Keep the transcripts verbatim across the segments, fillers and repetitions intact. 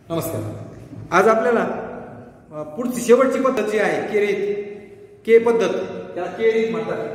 नमस्कार. आज आपल्याला पुढची शेवटची पद्धत जी आहे के रीत के पद्धत त्याला के रीत म्हणतात.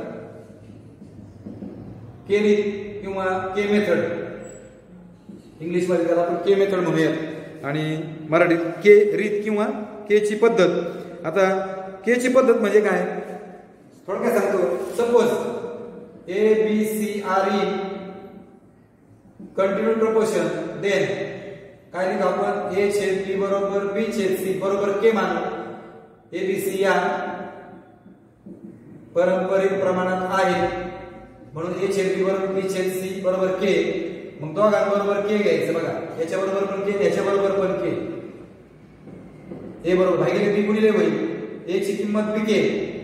के रीत किंवा के मेथड इंग्लिश मध्ये त्याला आपण के मेथड म्हणूयात आणि मराठीत के रीत किंवा के ची पद्धत. आता के ची पद्धत म्हणजे काय थोडक्यात सांगतो. Suppose A B C are in continue proportion then काय लिहितो आपण ए छेद बी बरोबर बी छेद सी बरोबर के मानू. ए बी सी या पारंपरिक प्रमाणात आहे म्हणून ए छेद बी बरोबर बी छेद सी बरोबर के. मग दोघांबरोबर के घ्यायचं बघा. याच्या बरोबर पण के याच्या बरोबर पण के. ए बरोबर भागिले बी गुणिले होईल. ए ची किंमत बी के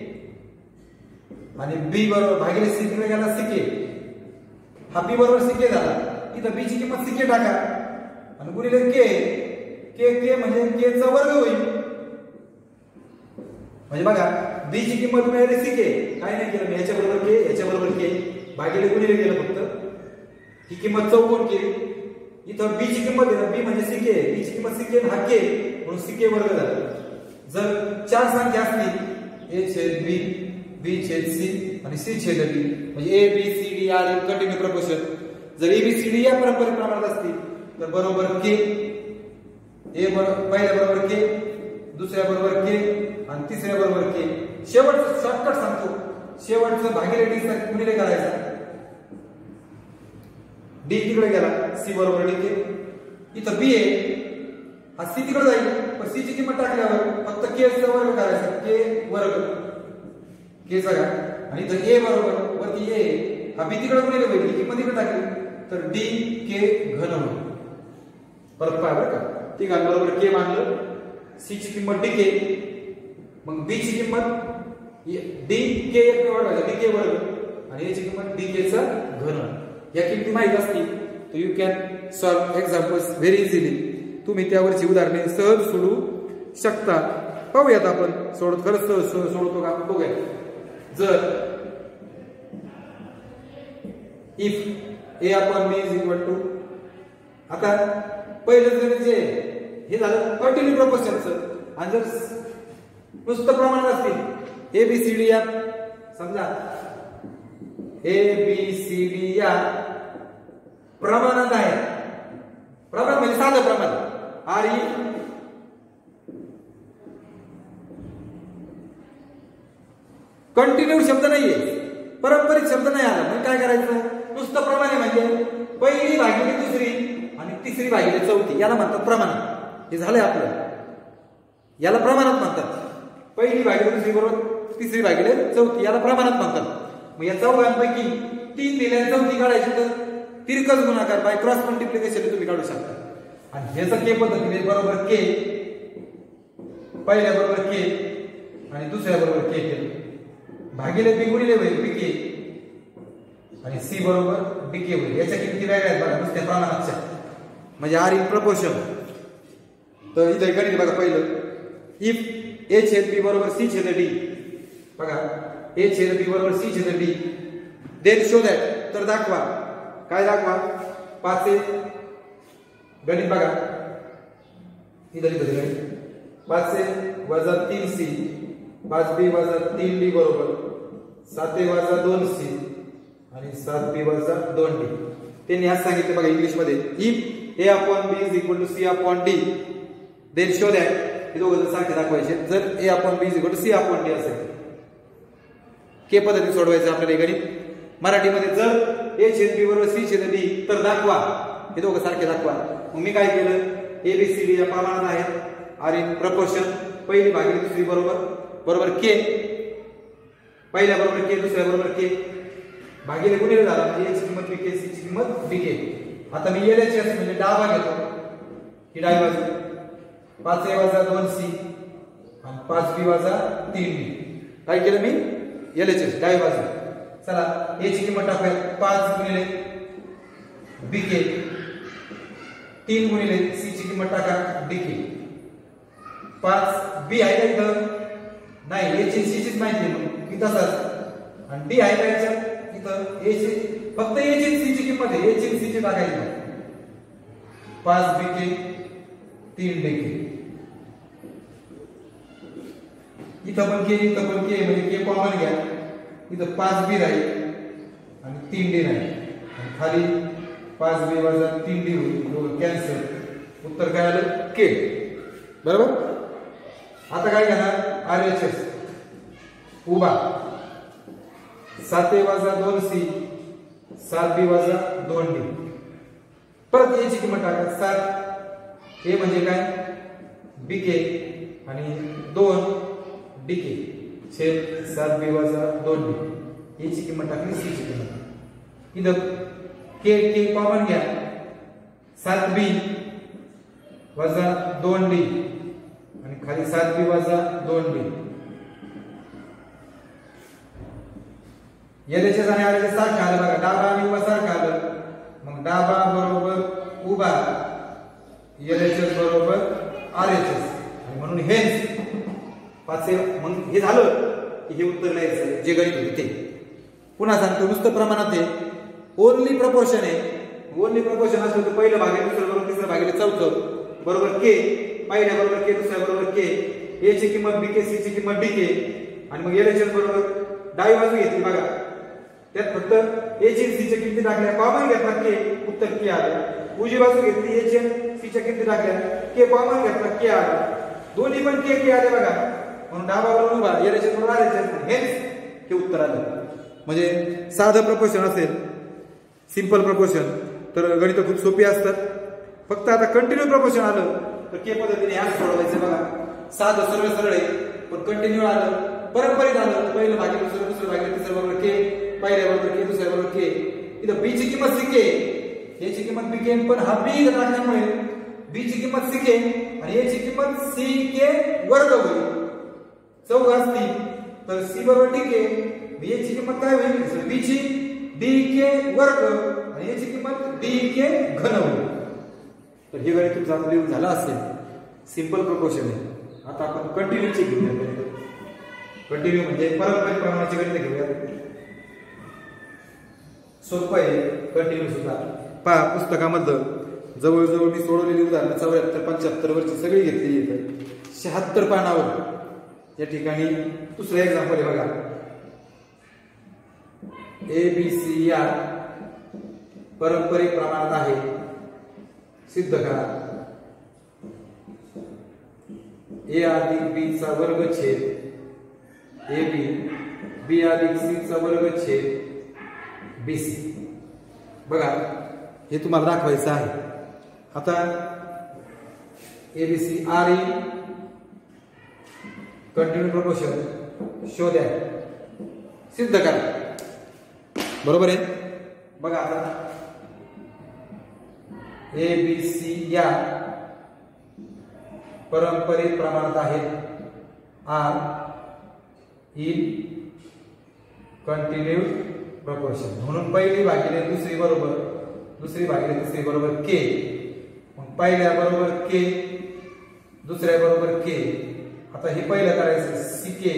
आणि बी बरोबर भागिले सी कडे गेला सी के. हा बी बरोबर सी के झाला. इथं बी ची किंमत सी के टाका आणि गुणिले के के के म्हणजे के चा वर्ग होईल. म्हणजे बघा बी ची किंमत मिळाली सी के. काय नाही केलं मी याच्या बरोबर के याच्या बरोबर के भागिले गुणिले केलं फक्त. ही किंमत चौकोन केली. इथं बी ची किंमत आहे बी म्हणजे सी के. बी ची किंमत सी के हा के म्हणून सी के वर्ग झाला. जर चार संख्या असतील ए छेद बी बी छेद सी आणि सी छेद बी म्हणजे A B C D are continue proportion. जर ए बी सी डी या पारंपरिक प्रमाणात असतील तर बरोबर के ए बरोबर पहिल्या बरोबर के दुसऱ्या बरोबर के आणि तिसऱ्या बरोबर के. शेवटचं शॉर्टकट सांगतो. शेवटचं भागिले डी चा गुणिले करायचा. डी तिकडे गेला सी बरोबर डी के. इथं बी आहे हा सी तिकडे जाईल पण सी ची किंमत टाकल्यावर फक्त के चा वर्ग करायचा. के वर्ग के चा आणि इथं ए बरोबर वरती ए हा बी तिकडे गुणिले होईल. किंमत इकडे टाकली तर डी के घन होईल. परत पहा बरं का. तिघांबरोबर के मानलं. सी ची किंमत डी के मग बी ची किंमत डी के एक वर्ग डी के वर्ग आणि ए ची किंमत डी के चा घन. या किमती माहित असतील तर you can solve examples very easily. तुम्ही त्यावरची उदाहरणे सहज सोडवू शकता. पाहूयात आपण सोडत खरंच सहज सहज सोडवतो का आपण बघूया. जर if A upon B is equal to आता पहिलं जर जे हे झालं कंटिन्यू प्रपोर्शनचं आणि जर नुसतं प्रमाणात असतील ए बी सी डी या समजा ए बी सी डी या प्रमाणात आहे. प्रमाण म्हणजे साधं प्रमाण आर ई कंटिन्यू शब्द नाहीये पारंपरिक शब्द नाही आला. मग काय करायचं नुसतं प्रमाण आहे म्हणजे पहिली भागिले दुसरी आणि तिसरी भागिले चौथी याला म्हणतात प्रमाण. हे झालंय आपलं. याला प्रमाणात म्हणतात. पहिली भागिले दुसरी बरोबर तिसरी भागिले चौथी याला प्रमाणात म्हणतात. मग या चौघांपैकी तीन दिल्या चौथी काढायची तर तिरकस गुणाकार बाय क्रॉस मल्टिप्लिकेशन तुम्ही काढू शकता. आणि ह्याचं के पद्धतीने बरोबर के पहिल्या बरोबर के आणि दुसऱ्या बरोबर के केलं भागिले बी गुणिले होईल बी के आणि सी बरोबर डी के होईल. याच्या किमती वेगळ्या आहेत बघा नुसत्या प्रमाणाच्या म्हणजे आर इन प्रपोर्शन. तर इथे गणित बघा पहिलं इफ ए छेद बी बरोबर सी छेद डी बघा ए छेद बी बरोबर सी छेद डी देन शो दॅट तर दाखवा. काय दाखवा पाच ए गणित बघा इथं लिहिलं गणित पाच ए वजा तीन सी पाच बी वजा तीन डी बरोबर सात ए वजा दोन सी आणि सात बी वजा दोन डी. त्यांनी आज सांगितलं बघा इंग्लिश मध्ये if A upon B is equal to C upon D then show that हे दोघं सारखे दाखवायचे. जर A upon B is equal to C upon D असेल के पद्धती सोडवायचं आपल्याला गणित. मराठीमध्ये जर ए छेद बी बरोबर सी छेद डी तर दाखवा हे दोघं सारखे दाखवा. मग मी काय केलं ए बी सी डी या प्रमाणात आहेत आर इन प्रपोर्शन. पहिली भागिले दुसरी बरोबर बरोबर के पहिल्या बरोबर के दुसऱ्या बरोबर के भागिले गुणिले झाला म्हणजे याची किंमत बी के सी ची किंमत बी के. आता मी एल एच एस म्हणजे डावा घेतो ही डावी बाजू पाच ए वजा दोन सी आणि पाच बी वजा तीन बी. काय केलं मी एल एच एस डावी बाजू. चला ए ची किंमत टाकूया पाच गुणिले बी के तीन गुणिले सी ची किंमत टाका डी के. पाच बी आहे का इथं नाही ए ची सी चीच माहिती मग इथं तसाच आणि डी आहे का याच्यात इथं ए ची फक्त ए ची सी ची किंमत आहे ए ची सी ची टाकायची. पाच बी के तीन डिके. इथं पण के इथं पण के म्हणजे के कॉमन घ्या. इथं पाच बी राहील आणि तीन डी राहील आणि खाली पाच बी वजा तीन डी होईल. दोघं कॅन्सल. उत्तर काय आलं? के. बरोबर. आता काय घेणार? आर एच एस उभा सात ए वजा दोन सी सात बी वजा दोन डी. परत याची किंमत टाका. सात ए म्हणजे काय? बीके आणि दोन डीके छेद सात बी वजा दोन डी. याची किंमत टाकली. सी ची किंमत इथं के के कॉमन घ्या. सात बी वजा दोन डी आणि खाली सात बी वजा दोन डी. एलएचएस आणि आरएचएस सारखं आलं बघा. डाबा आणि उभा सारखं आलं. मग डाबा बरोबर उभा एलएचएस बरोबर आरएचएस आणि म्हणून हेच पाचशे. मग हे झालं की हे उत्तर लिहायचं जे गणित होते ते. पुन्हा सांगतो नुसतं प्रमाणात आहे. ओनली प्रपोर्शन आहे. ओनली प्रपोर्शन असलं तर पहिलं भाग आहे दुसरं बरोबर तिसरं भाग चौथं बरोबर के. पहिल्या बरोबर के दुसऱ्या बरोबर के. ए ची किंमत बीके सी ची किंमत डीके आणि मग एलएचएस बरोबर डावी बाजू घेतली बघा. त्यात फक्त ए ची सी च्या किमती टाकल्या. कॉमन घेतला के. उत्तर के आलं. उजवी बाजू घेतली ए ची सी च्या किमती टाकल्या. के कॉमन घेतला के आलं. दोन्ही पण के के आले बघा. म्हणून डावा बरोबर उभा एलएचएस बरोबर आरएचएस हेच हे उत्तर आलं. म्हणजे साधं प्रपोर्शन असेल सिंपल प्रपोर्शन तर गणित खूप सोपी असतात. फक्त आता कंटिन्यू प्रपोर्शन आलं तर के पद्धतीने ह्याच सोडवायचं बघा. साधं सरळ सरळ आहे पण कंटिन्यू आलं परंपरित आलं तर पहिलं भागी दुसरं दुसरं भागी तिसरं बरोबर के. पहिल्या बरोबर के दुसऱ्या बरोबर के. इथं बी ची किंमत सी के याची किंमत बी के पण हा बी टाकल्यामुळे बी ची किंमत सी के आणि याची किंमत सी के वर्ग होईल. चौघ असतील तर सी बरोबर डी के. बी ची किंमत काय होईल? बी ची डी के वर्ग आणि याची किंमत डी के घन होईल. तर हे गणित तुमचं लिहून झालं असेल. सिंपल प्रपोर्शन आहे. आता आपण कंटिन्यूची घेऊया. कंटिन्यू म्हणजे परस्पर प्रमाणाची गणित घेऊया. सोपं आहे कंटिन्यू सुद्धा. पहा पुस्तकामधलं जवळजवळ मी सोडवलेली उदाहरणं चौऱ्याहत्तर पंच्याहत्तर वरची सगळी घेतली येतं. शहात्तर पानावर या ठिकाणी दुसरं एक्झाम्पल आहे बघा. ए बी सी या पारंपरिक प्रमाणात आहे सिद्ध करा. ए अधिक बी चा वर्ग छेद ए बी बी अधिक सी चा वर्ग छेद बी सी. बघा हे तुम्हाला दाखवायचं आहे. आता A B C are in continue proportion शोधा सिद्ध करा. बरोबर आहे. बघा आता ए बी सी या पारंपरिक प्रमाणात आहेत आर इन कंटिन्यू प्रपोर्शन. म्हणून पहिली भागिले दुसरी बरोबर दुसरी भागिले तिसरी बरोबर के. मग पहिल्या बरोबर के दुसऱ्या बरोबर के. आता हे पहिलं करायचं सी के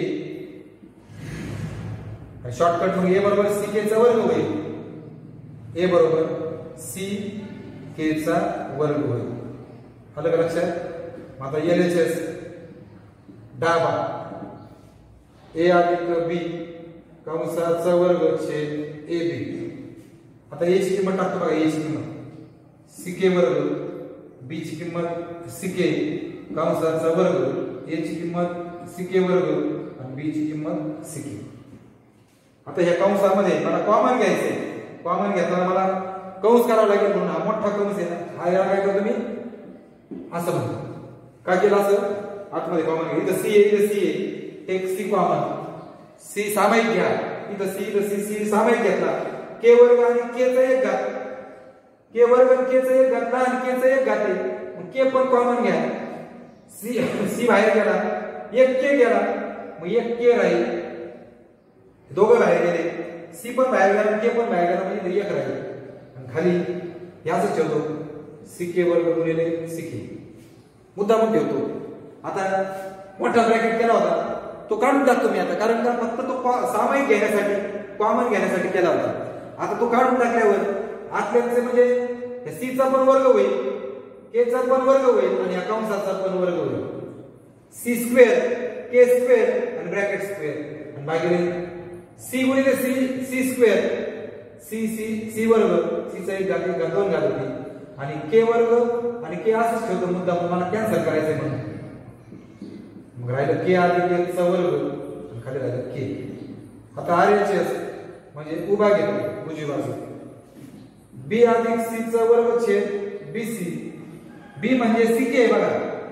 शॉर्टकट मग ए बरोबर सी के चा वर्ग होईल. ए बरोबर सी के चा वर्ग होईल. आलं का लक्षात? आता एलएचएस डाबा ए अधिक बी कंसाचा वर्ग छेद ए बी. आता ए ची किंमत टाकतो बघा. ए ची किंमत सी के वर्ग बी ची किंमत सी के कंसाचा वर्ग ए ची किंमत सी के वर्ग आणि बी ची किंमत सी के. आता ह्या कंसामध्ये मला कॉमन घ्यायचंय. कॉमन घेताना मला कंस करावा लागेल म्हणून हा मोठा कंस आहे ना. हा याला काय करतो मी असं म्हणतो. काय केलं असं? आतमध्ये कॉमन घ्या. इथं सी आहे इथं सी आहे. Take C common. सी सामायिक घ्या. इथं सी इथं सी सी सामायिक घेतला. के वर्ग आणि के चा एक घात. के वर्ग आणि के चा एक घातला आणि के चा एक घात आहे. मग के पण कॉमन घ्या. सी सी बाहेर गेला. एक के गेला. मग एक के राहील. दोघं बाहेर गेले. सी पण बाहेर गेला के पण बाहेर गेला म्हणजे एक राहील. आणि खाली याच ठेवतो सी के वर्ग गुणिले सी के. मुद्दा पण ठेवतो. आता मोठा ब्रॅकेट केला होता तो काढून टाकतो मी आता. कारण का फक्त तो सामायिक घेण्यासाठी कॉमन घेण्यासाठी केला होता. आता तो काढून टाकल्यावर आतल्याचे म्हणजे सी चा पण वर्ग होईल के चा पण वर्ग होईल आणि या कंसाचा पण वर्ग होईल. सी स्क्वेअर के स्क्वेअर आणि ब्रॅकेट स्क्वेअर आणि भागिले सी गुणिले C C square C C C वर्ग सी चा एक घात एक घात दोन घात होती आणि के वर्ग आणि के असंच ठेवतो मुद्दा मला कॅन्सल करायचंय म्हणून. मग राहिलं के अधिक एक चा वर्ग आणि खाली राहिलं के. आता आर एच एस म्हणजे उभा घेतो उजवी बाजू बी अधिक सी चा वर्ग छेद बी सी. बी म्हणजे सी के बघा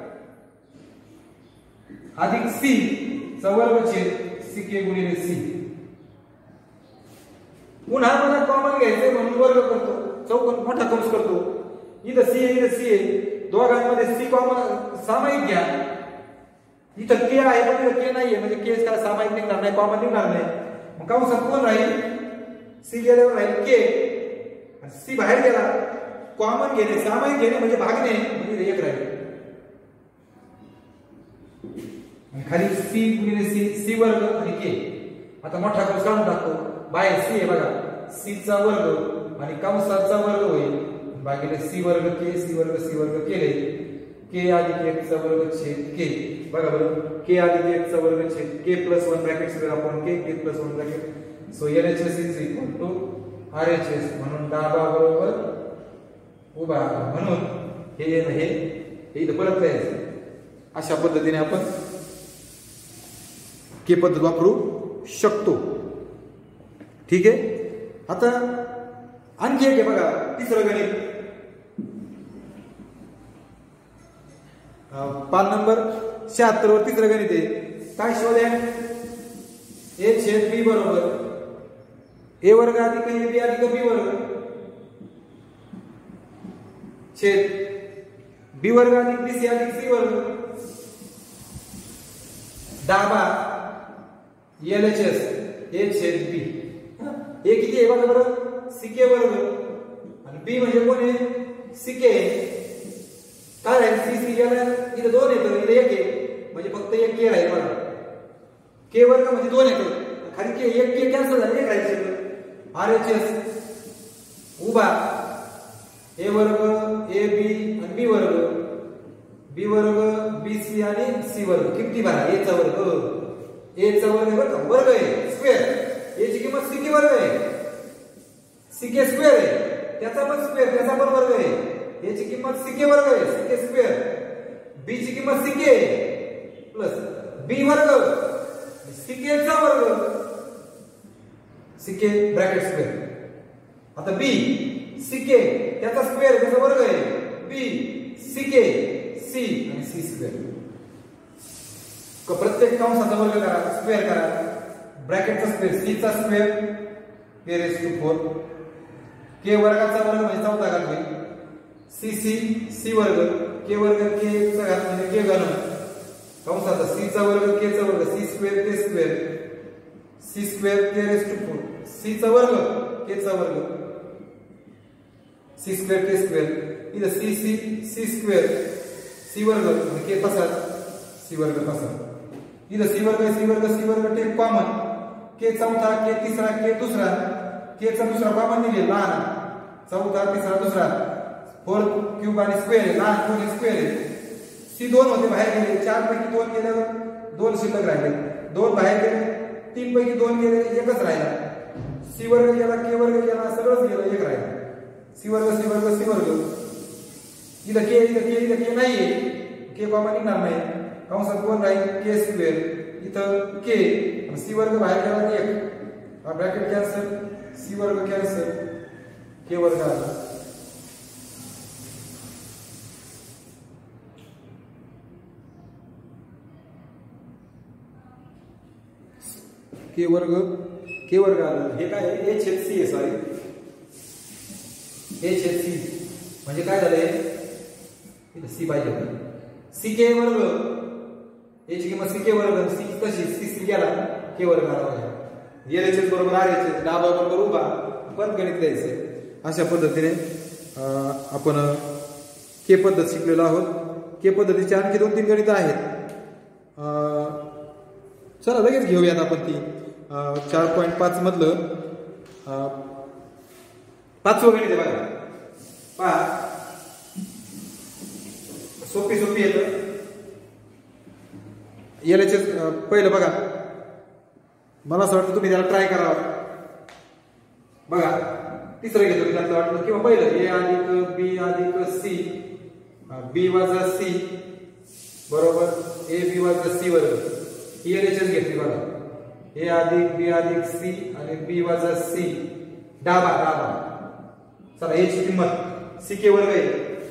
अधिक सी चा वर्ग छेद सी के गुणिले सी. पुन्हा मला कॉमन घ्यायचे म्हणून वर्ग करतो चौकोन मोठा कंस करतो. इथं सी आहे इथं सी आहे दोघांमध्ये सी कॉमन सामायिक घ्या. इथं के आहे पण इथं के नाहीये म्हणजे के काय सामायिक निघणार नाही कॉमन निघणार नाही. मग कंसात कोण राहील सी गेल्यावर राहील के आणि सी बाहेर गेला कॉमन घेणे सामायिक घेणे म्हणजे भागणे म्हणजे एक राहील आणि खाली सी गुणिले सी सी वर्ग आणि के. आता मोठा कंस काढून टाकतो बाहेर सी आहे बघा सी चा वर्ग आणि कंसाचा वर्ग होईल भागिले सी वर्ग के सी वर्ग सी वर्ग केले के अधिक एक चा वर्ग छेद के. बघा बरं के अधिक एक चा वर्ग छेद K plus one bracket square upon K K plus one bracket so L H S is equal to R H S म्हणून डाबा बरोबर उभा म्हणून हे हे हे इथं परत लिहायचं. अशा पद्धतीने आपण के पद्धत वापरू शकतो. ठीक आहे. आता आणखी एक आहे बघा तिसरं गणित पान नंबर शहात्तर वर तिसरं गणित आहे. काय शोधा ए छेद बी बरोबर ए वर्ग अधिक ए बी अधिक बी वर्ग छेद बी वर्ग अधिक बी सी अधिक सी वर्ग डाबा एल एच एस ए छेद बी. ए किती आहे बघा बरं सी के वर्ग आणि बी म्हणजे कोण आहे सी के. काय राहील सी सी गेला इथे दोन येतं इथे एक आहे म्हणजे फक्त एक के राहील बघा. के वर्ग म्हणजे दोन येतं खाली के एक के कॅन्सल झाले एक राहील. आर एच एस उभा ए वर्ग ए बी आणि बी वर्ग बी वर्ग बी सी आणि सी वर्ग किती भरा ए चा वर्ग ए चा वर्ग बरं का वर्ग आहे स्क्वेअर ए ची किंमत सी के वर्ग आहे सी के स्क्वेअर आहे त्याचा पण स्क्वेअर त्याचा पण वर्ग आहे. ए ची किंमत सी के वर्ग आहे सी के स्क्वेअर बी ची किंमत सी के प्लस बी वर्ग सी के चा वर्ग सी के ब्रॅकेट स्क्वेअर. आता बी सी के त्याचा स्क्वेअर त्याचा वर्ग आहे बी सी के सी आणि सी स्क्वेअर. प्रत्येक कंसाचा वर्ग करा स्क्वेअर करा ब्रॅकेटचा स्क्वेअर सी चा square K raise to four K वर्गाचा वर्ग म्हणजे चौथा घात होईल सी सी सी वर्ग के वर्ग के चा घात म्हणजे के घन कंसाचा सी चा वर्ग के चा वर्ग C square K square C square K raise to four C चा वर्ग के चा वर्ग सी स्क्वेअर के स्क्वेअर इथं C C C square C वर्ग म्हणजे के पसार सी वर्ग पसार इधर सी वर्ग सी वर्ग सी वर्ग टेक कॉमन के चौथा के तिसरा के दुसरा के चा दुसरा कॉमन निघेल लहान चौथा तिसरा दुसरा फोर क्यूब आणि स्क्वेअर लहान फोर स्क्वेअर सी दोन होते बाहेर गेले चार पैकी दोन गेल्यावर दोन शिल्लक राहिले दोन बाहेर गेले तीन पैकी दोन गेले एकच राहिला सी वर्ग गेला के वर्ग गेला सगळंच गेलं एक राहिला सी वर्ग सी वर्ग सी वर्ग इथं के इथं के इथं के नाहीये के कॉमन निघणार नाही कंसात कोण राहील के स्क्वेअर इथं के सी वर्ग बाहेर गेला एक हा ब्रॅकेट कॅन्सल सी वर्ग कॅन्सल के वर्ग आला. के वर्ग के वर्ग आला हे काय ए छेद सी आहे सॉरी ए छेद सी म्हणजे काय झालंय इथं सी पाहिजे सी के वर्ग ए ची किंमत सी के वर्ग सी कशी सी सी गेला के वर्ग आला पाहिजे एल एच एस बरोबर आर एच एस डाबा बरोबर उभा पण गणित द्यायचं. अशा पद्धतीने आपण के पद्धत शिकलेलो आहोत. के पद्धतीचे आणखी दोन तीन गणित आहेत चला लगेच घेऊयात आपण ती. चार पॉईंट पाच मधलं पाचवं गणित आहे बघा पहा सोपी सोपी येतं. याचे पहिलं बघा, मला असं वाटतं तुम्ही त्याला ट्राय करावं. बघा तिसरं घेतो मी त्यातलं वाटलं किंवा पहिलं ए अधिक बी अधिक सी, बी वजा सी बरोबर ए बी वजा सी वर्ग, ही एलएचएस घेतली बघा. ए अधिक बी अधिक सी आणि बी वजा सी डाबा डाबा. चला एची किंमत सी के वर्ग आहे,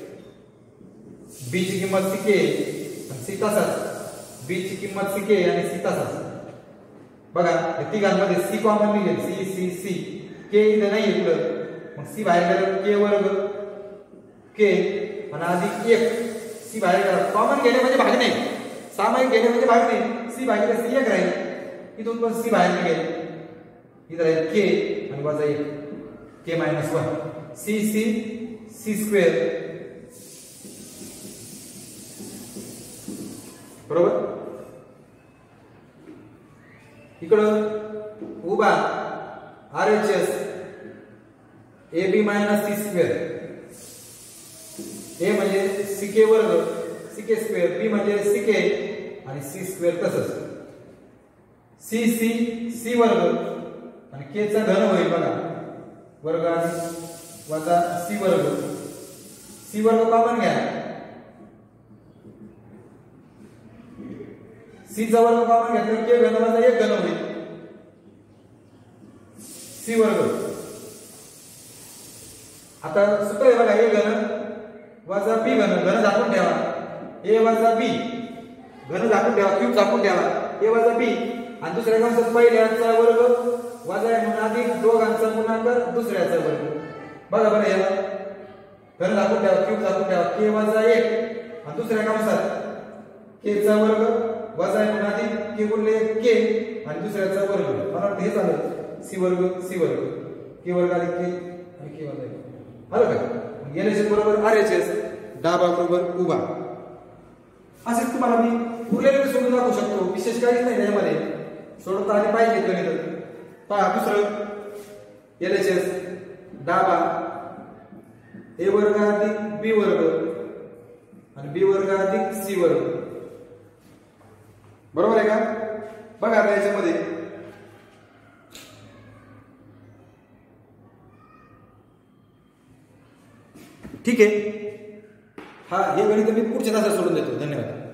बी ची किंमत सी के आणि सी तसाच, बी ची किंमत सी के आणि सी तसाच. बघा या तिघांमध्ये सी कॉमन निघेल, सी सी सी. के इथे नाही येतलं, मग सी बाहेर गेलं के वर्ग के आणि अधिक एक सी बाहेर गेला. कॉमन घेणे म्हणजे भागणे, सामायिक घेणे म्हणजे भागणे. सी भागिले सी एक राहील, इथून पण सी बाहेर निघेल, इथं राहील के आणि वजा एक K minus one. C C C square बरोबर. इकडं उभा R H S A B minus C square. A म्हणजे सी के वर्ग सी के स्क्वेअर, बी म्हणजे सी के आणि सी स्क्वेअर तसंच. सी सी सी वर्ग आणि के चा घन होईल बघा, वर्ग आणि वजा सी वर्ग. सी वर्ग कॉमन घ्या, सी चा वर्ग कॉमन घेतला के घन वजा एक घन होईल सी वर्ग. आता सूत्र आहे बघा, ए घन वजा बी घन, घन झाकून ठेवा, ए वजा बी घन झाकून ठेवा, क्यूब झाकून ठेवा, ए वजा बी आणि दुसऱ्या कंसात पहिल्याचा वर्ग वजा आहे म्हणून अधिक दोघांचा गुणाकार दुसऱ्याचा वर्ग. बघा बरं याला घन झाकून ठेवा, क्यूब झाकून ठेवा, के वजा एक आणि दुसऱ्या कंसात के चा वर्ग वजा आहे म्हणून अधिक के गुणिले के आणि दुसऱ्याचा वर्ग. मला वाटतं हे झालं सी वर्ग सी वर्ग, के वर्ग अधिक के आणि के वजा एक. आलं का? एलएचएस बरोबर आरएचएस, डाबा बरोबर उभा. असेच तुम्हाला मी उरलेले सोडून दाखवू शकतो, विशेष काहीच नाही त्याच्यामध्ये, सोडवता आली पाहिजे गणित. पहा दुसरं एलएचएस डाबा ए वर्ग अधिक बी वर्ग आणि बी वर्ग अधिक सी वर्ग बरोबर आहे का? बघा आता याच्यामध्ये ठीक आहे. हा हे गणित मी पुढच्या तासात सोडून देतो. धन्यवाद.